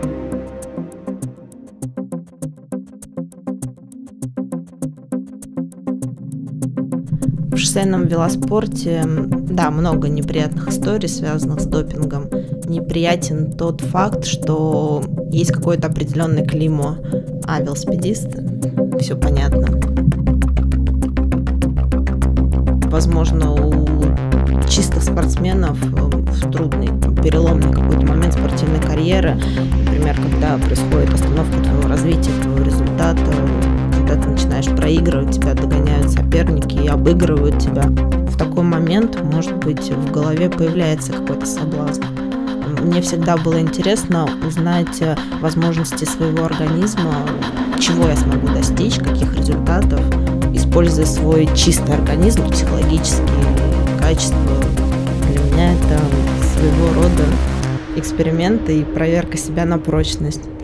В шоссейном велоспорте, да, много неприятных историй, связанных с допингом. Неприятен тот факт, что есть какое-то определенное клеймо. Велосипедист, все понятно. Возможно, у чистых спортсменов в трудный, переломный какой-то момент спортивной карьеры, например, когда происходит остановка твоего развития, твоего результата, когда ты начинаешь проигрывать, тебя догоняют соперники и обыгрывают тебя. В такой момент, может быть, в голове появляется какой-то соблазн. Мне всегда было интересно узнать возможности своего организма, чего я смогу достичь, каких результатов, используя свой чистый организм, психологические качества. Для меня это своего рода эксперимент и проверка себя на прочность.